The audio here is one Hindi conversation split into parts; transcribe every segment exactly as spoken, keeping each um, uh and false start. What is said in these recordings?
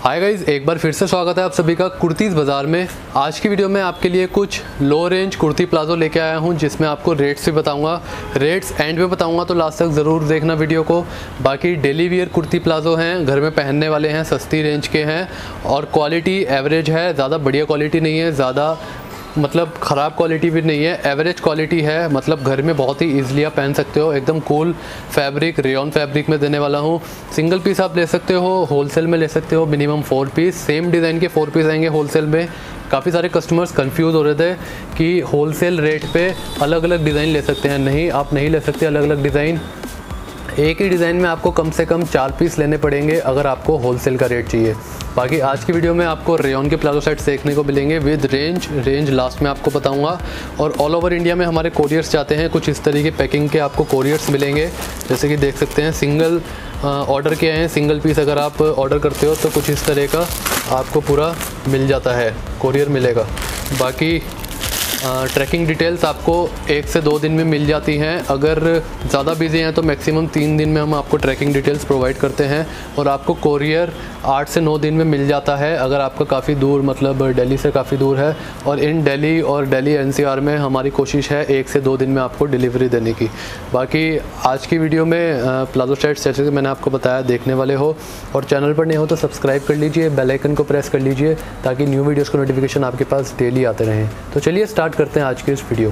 हाय गाइज, एक बार फिर से स्वागत है आप सभी का कुर्तीज़ बाज़ार में। आज की वीडियो में आपके लिए कुछ लो रेंज कुर्ती प्लाजो लेके आया हूं, जिसमें आपको रेट्स भी बताऊंगा। रेट्स एंड में बताऊंगा, तो लास्ट तक ज़रूर देखना वीडियो को। बाकी डेली वियर कुर्ती प्लाजो हैं, घर में पहनने वाले हैं, सस्ती रेंज के हैं और क्वालिटी एवरेज है, ज़्यादा बढ़िया क्वालिटी नहीं है, ज़्यादा मतलब ख़राब क्वालिटी भी नहीं है, एवरेज क्वालिटी है। मतलब घर में बहुत ही ईजिली आप पहन सकते हो। एकदम कूल फैब्रिक, रेयॉन फैब्रिक में देने वाला हूँ। सिंगल पीस आप ले सकते हो, होलसेल में ले सकते हो, minimum four piece. Same design के फोर पीस आएंगे होलसेल में। काफ़ी सारे कस्टमर्स कंफ्यूज हो रहे थे कि होलसेल रेट पे अलग अलग डिज़ाइन ले सकते हैं। नहीं, आप नहीं ले सकते अलग अलग डिज़ाइन। एक ही डिज़ाइन में आपको कम से कम चार पीस लेने पड़ेंगे अगर आपको होलसेल का रेट चाहिए। बाकी आज की वीडियो में आपको रेयॉन के प्लाजो सेट्स देखने को मिलेंगे विद रेंज रेंज लास्ट में आपको बताऊंगा। और ऑल ओवर इंडिया में हमारे कोरियर्स जाते हैं, कुछ इस तरीके पैकिंग के आपको कोरियर्स मिलेंगे। जैसे कि देख सकते हैं, सिंगल ऑर्डर किए हैं, सिंगल पीस अगर आप ऑर्डर करते हो तो कुछ इस तरह का आपको पूरा मिल जाता है, कोरियर मिलेगा। बाकी ट्रैकिंग डिटेल्स आपको एक से दो दिन में मिल जाती हैं। अगर ज़्यादा बिजी हैं तो मैक्सिमम तीन दिन में हम आपको ट्रैकिंग डिटेल्स प्रोवाइड करते हैं और आपको कोरियर आठ से नौ दिन में मिल जाता है अगर आपका काफ़ी दूर, मतलब दिल्ली से काफ़ी दूर है। और इन दिल्ली और दिल्ली एनसीआर में हमारी कोशिश है एक से दो दिन में आपको डिलीवरी देने की। बाकी आज की वीडियो में प्लाजो सेट्स जैसे कि मैंने आपको बताया देखने वाले हो, और चैनल पर नहीं हो तो सब्सक्राइब कर लीजिए, बेल आइकन को प्रेस कर लीजिए ताकि न्यू वीडियोज़ का नोटिफिकेशन आपके पास डेली आते रहें। तो चलिए स्टार्ट करते हैं आज की इस वीडियो।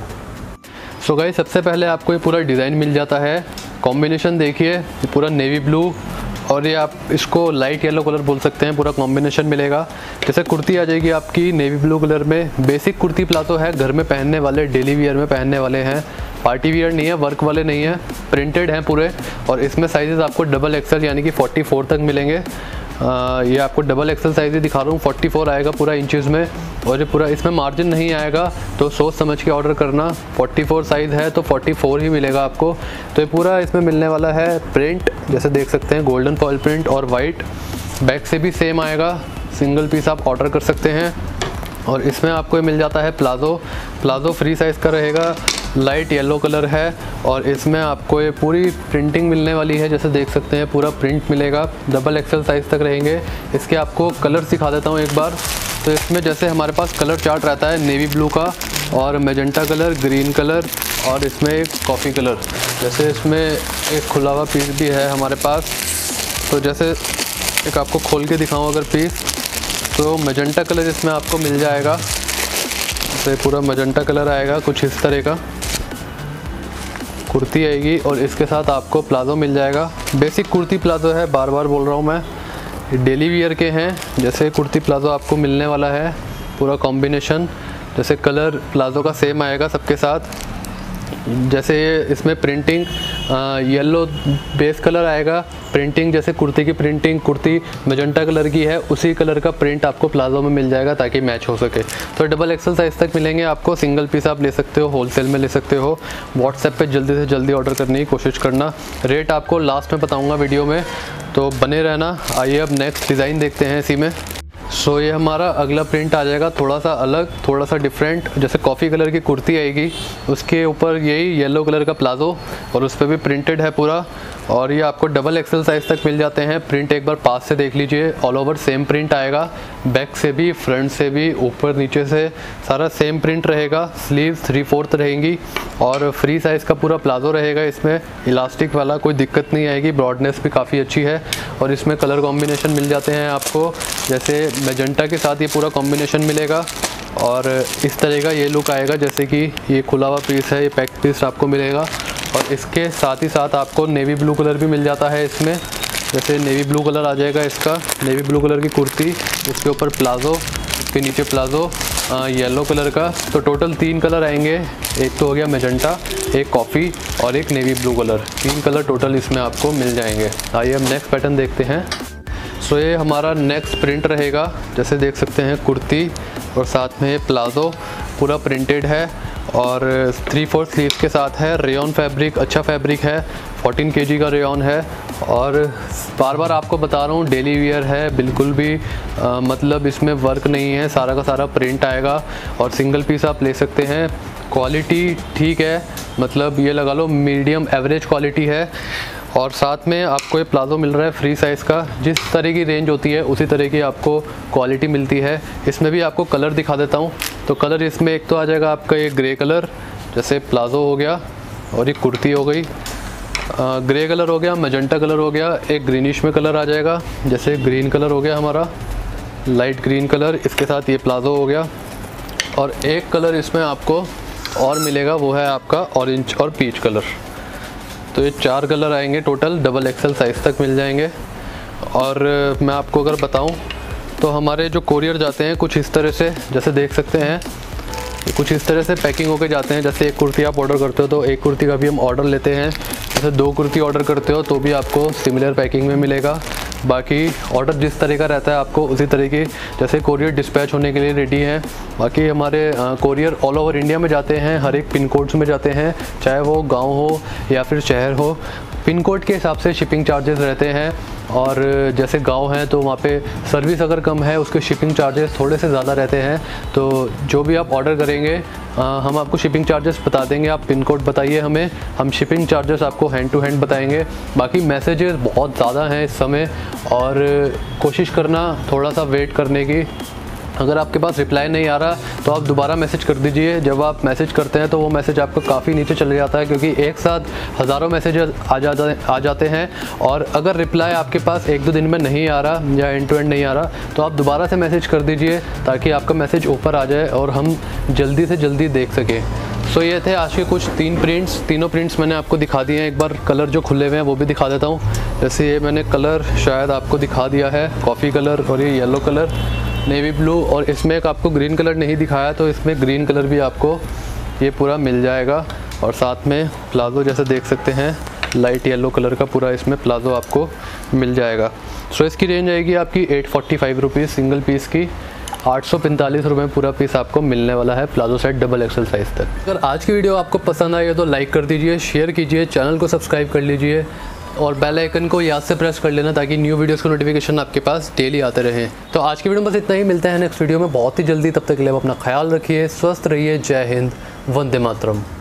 सो गाइस, सबसे पहले आपको ये पूरा डिज़ाइन मिल जाता है। कॉम्बिनेशन देखिए, ये पूरा नेवी ब्लू और ये आप इसको लाइट येलो कलर बोल सकते हैं, पूरा कॉम्बिनेशन मिलेगा। जैसे कुर्ती आ जाएगी आपकी नेवी ब्लू कलर में। बेसिक कुर्ती प्लाजो है, घर में पहनने वाले, डेली वियर में पहनने वाले हैं। पार्टी वियर नहीं है, वर्क वाले नहीं है, प्रिंटेड हैं पूरे। और इसमें साइजेस आपको डबल एक्सल यानी कि फोर्टी फोर तक मिलेंगे। आ, ये आपको डबल एक्सल साइज़ ही दिखा रहा हूँ, फोर्टी फोर आएगा पूरा इंचज़ में। और ये पूरा इसमें मार्जिन नहीं आएगा, तो सोच समझ के ऑर्डर करना। फोर्टी फोर साइज़ है तो फोर्टी फोर ही मिलेगा आपको। तो ये पूरा इसमें मिलने वाला है प्रिंट, जैसे देख सकते हैं, गोल्डन फॉयल प्रिंट और वाइट। बैक से भी सेम आएगा, सिंगल पीस आप ऑर्डर कर सकते हैं। और इसमें आपको ये मिल जाता है प्लाजो। प्लाजो फ्री साइज़ का रहेगा, लाइट येलो कलर है और इसमें आपको ये पूरी प्रिंटिंग मिलने वाली है। जैसे देख सकते हैं, पूरा प्रिंट मिलेगा, डबल एक्सल साइज़ तक रहेंगे। इसके आपको कलर दिखा देता हूँ एक बार। तो इसमें जैसे हमारे पास कलर चार्ट रहता है नेवी ब्लू का, और मैजेंटा कलर, ग्रीन कलर और इसमें एक कॉफ़ी कलर। जैसे इसमें एक खुला हुआ पीस भी है हमारे पास। तो जैसे एक आपको खोल के दिखाऊँ अगर पीस, तो मैजेंटा कलर इसमें आपको मिल जाएगा। तो पूरा मैजेंटा कलर आएगा, कुछ इस तरह का कुर्ती आएगी और इसके साथ आपको प्लाजो मिल जाएगा। बेसिक कुर्ती प्लाजो है, बार बार बोल रहा हूँ मैं, डेली वियर के हैं। जैसे कुर्ती प्लाजो आपको मिलने वाला है, पूरा कॉम्बिनेशन। जैसे कलर प्लाजो का सेम आएगा सबके साथ। जैसे इसमें प्रिंटिंग येलो बेस कलर आएगा, प्रिंटिंग जैसे कुर्ती की प्रिंटिंग कुर्ती मैजेंटा कलर की है, उसी कलर का प्रिंट आपको प्लाजो में मिल जाएगा ताकि मैच हो सके। तो डबल एक्सल साइज़ तक मिलेंगे आपको। सिंगल पीस आप ले सकते हो, होलसेल में ले सकते हो। व्हाट्सएप पे जल्दी से जल्दी ऑर्डर करने की कोशिश करना। रेट आपको लास्ट में बताऊँगा वीडियो में, तो बने रहना। आइए अब नेक्स्ट डिज़ाइन देखते हैं इसी में। सो so, ये हमारा अगला प्रिंट आ जाएगा, थोड़ा सा अलग, थोड़ा सा डिफरेंट। जैसे कॉफ़ी कलर की कुर्ती आएगी, उसके ऊपर यही येलो कलर का प्लाजो और उस पर भी प्रिंटेड है पूरा। और ये आपको डबल एक्सल साइज़ तक मिल जाते हैं। प्रिंट एक बार पास से देख लीजिए, ऑल ओवर सेम प्रिंट आएगा, बैक से भी, फ्रंट से भी, ऊपर नीचे से सारा सेम प्रिंट रहेगा। स्लीव थ्री फोर्थ रहेंगी और फ्री साइज़ का पूरा प्लाजो रहेगा। इसमें इलास्टिक वाला, कोई दिक्कत नहीं आएगी, ब्रॉडनेस भी काफ़ी अच्छी है। और इसमें कलर कॉम्बिनेशन मिल जाते हैं आपको, जैसे मैजेंटा के साथ ये पूरा कॉम्बिनेशन मिलेगा और इस तरह का ये लुक आएगा। जैसे कि ये खुला हुआ पीस है, ये पैक पीस आपको मिलेगा। और इसके साथ ही साथ आपको नेवी ब्लू कलर भी मिल जाता है इसमें। जैसे नेवी ब्लू कलर आ जाएगा इसका, नेवी ब्लू कलर की कुर्ती, इसके ऊपर प्लाजो, इसके नीचे प्लाजो येलो कलर का। तो टोटल तीन कलर आएंगे, एक तो हो गया मैजेंटा, एक कॉफ़ी और एक नेवी ब्लू कलर। तीन कलर टोटल इसमें आपको मिल जाएंगे। आइए अब नेक्स्ट पैटर्न देखते हैं। सो ये हमारा नेक्स्ट प्रिंट रहेगा। जैसे देख सकते हैं, कुर्ती और साथ में प्लाजो पूरा प्रिंटेड है और थ्री फोर स्लीव के साथ है। रेयॉन फैब्रिक, अच्छा फैब्रिक है, फोर्टीन केजी का रेयॉन है। और बार बार आपको बता रहा हूँ, डेली वियर है, बिल्कुल भी आ, मतलब इसमें वर्क नहीं है, सारा का सारा प्रिंट आएगा। और सिंगल पीस आप ले सकते हैं। क्वालिटी ठीक है, मतलब ये लगा लो मीडियम एवरेज क्वालिटी है। और साथ में आपको ये प्लाज़ो मिल रहा है फ्री साइज़ का। जिस तरह की रेंज होती है उसी तरह की आपको क्वालिटी मिलती है। इसमें भी आपको कलर दिखा देता हूँ। तो कलर इसमें एक तो आ जाएगा आपका ये ग्रे कलर, जैसे प्लाज़ो हो गया, और ये कुर्ती हो गई। ग्रे कलर हो गया, मजेंटा कलर हो गया, एक ग्रीनिश में कलर आ जाएगा, जैसे ग्रीन कलर हो गया हमारा, लाइट ग्रीन कलर। इसके साथ ये प्लाज़ो हो गया, और एक कलर इसमें आपको और मिलेगा, वो है आपका ऑरेंज और पीच कलर। तो ये चार कलर आएंगे टोटल, डबल एक्सल साइज़ तक मिल जाएंगे। और मैं आपको अगर बताऊं तो हमारे जो कोरियर जाते हैं कुछ इस तरह से, जैसे देख सकते हैं, कुछ इस तरह से पैकिंग होके जाते हैं। जैसे एक कुर्ती आप ऑर्डर करते हो तो एक कुर्ती का भी हम ऑर्डर लेते हैं। जैसे दो कुर्ती ऑर्डर करते हो तो भी आपको सिमिलर पैकिंग में मिलेगा। बाकी ऑर्डर जिस तरह का रहता है आपको उसी तरह की, जैसे कोरियर डिस्पैच होने के लिए रेडी हैं। बाकी हमारे कोरियर ऑल ओवर इंडिया में जाते हैं, हर एक पिन कोड्स में जाते हैं, चाहे वो गांव हो या फिर शहर हो। पिन कोड के हिसाब से शिपिंग चार्जेस रहते हैं। और जैसे गांव है तो वहाँ पे सर्विस अगर कम है उसके शिपिंग चार्जेस थोड़े से ज़्यादा रहते हैं। तो जो भी आप ऑर्डर करेंगे आ, हम आपको शिपिंग चार्जेस बता देंगे। आप पिन कोड बताइए हमें, हम शिपिंग चार्जेस आपको हैंड टू हैंड बताएंगे। बाकी मैसेजेस बहुत ज़्यादा हैं इस समय, और कोशिश करना थोड़ा सा वेट करने की। अगर आपके पास रिप्लाई नहीं आ रहा तो आप दोबारा मैसेज कर दीजिए। जब आप मैसेज करते हैं तो वो मैसेज आपका काफ़ी नीचे चले जाता है, क्योंकि एक साथ हज़ारों मैसेज आ जाते आ जाते हैं। और अगर रिप्लाई आपके पास एक दो दिन में नहीं आ रहा या एंड टू एंड नहीं आ रहा तो आप दोबारा से मैसेज कर दीजिए, ताकि आपका मैसेज ऊपर आ जाए और हम जल्दी से जल्दी देख सकें। सो ये थे आज के कुछ तीन प्रिंट्स। तीनों प्रिंट्स मैंने आपको दिखा दिए हैं। एक बार कलर जो खुले हुए हैं वो भी दिखा देता हूँ। जैसे ये मैंने कलर शायद आपको दिखा दिया है, कॉफ़ी कलर, और ये येलो कलर, नेवी ब्लू, और इसमें एक आपको ग्रीन कलर नहीं दिखाया तो इसमें ग्रीन कलर भी आपको ये पूरा मिल जाएगा। और साथ में प्लाज़ो जैसे देख सकते हैं, लाइट येलो कलर का पूरा इसमें प्लाज़ो आपको मिल जाएगा। सो इसकी रेंज आएगी आपकी eight forty five rupees single piece की। आठ सौ पैंतालीस रुपये पूरा पीस आपको मिलने वाला है palazzo set double XL size तक। अगर आज की वीडियो आपको पसंद आई है तो लाइक कर दीजिए, शेयर कीजिए, चैनल को सब्सक्राइब कर लीजिए, और बेल आइकन को याद से प्रेस कर लेना, ताकि न्यू वीडियोस का नोटिफिकेशन आपके पास डेली आते रहें। तो आज की वीडियो में बस इतना ही। मिलते हैं नेक्स्ट वीडियो में बहुत ही जल्दी। तब तक के लिए आप अपना ख्याल रखिए, स्वस्थ रहिए। जय हिंद, वंदे मातरम।